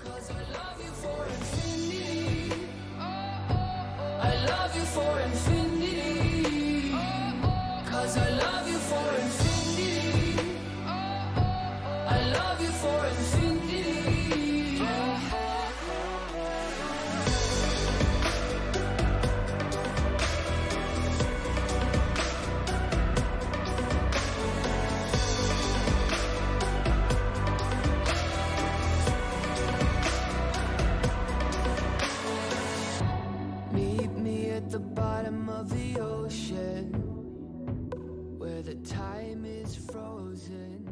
'Cause I love you for infinity. I love you for infinity. 'Cause I love you for infinity. I love you for infinity. Meet me at the bottom of the ocean, where the time is frozen.